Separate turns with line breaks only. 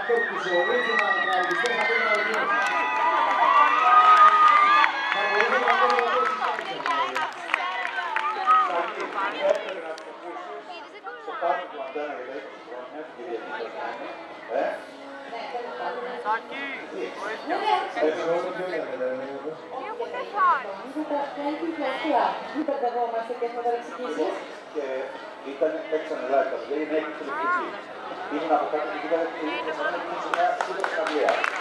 αυτό που ζωή και να τραγουδιστώ να πει να οδηγήσω. Θα μπορείτε να πω εγώ πώς υπάρχει.
Έπρεπε να το ακούσεις στο πάνω του Αντένα για τα 20 χρόνια, την Κυριακή θα κάνει.
Σάκη, βοήθεια.
Και ήταν έξω ελάχιστα, δεν είναι έξω τηλεφωνική. Ήμουν από κάτω και κοίταγα και ήμουν σαν να γίνει σε μια σύνδεση στην Αγγλία.